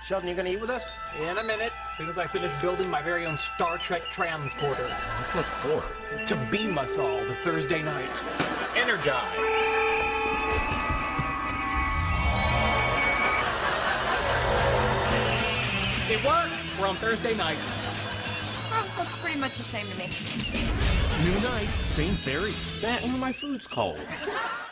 Sheldon, you gonna eat with us? In a minute, as soon as I finish building my very own Star Trek transporter. What's that for? To beam us all to Thursday night. Energize. It worked! We're on Thursday night. Well, looks pretty much the same to me. New night, same fairies. That, my food's cold.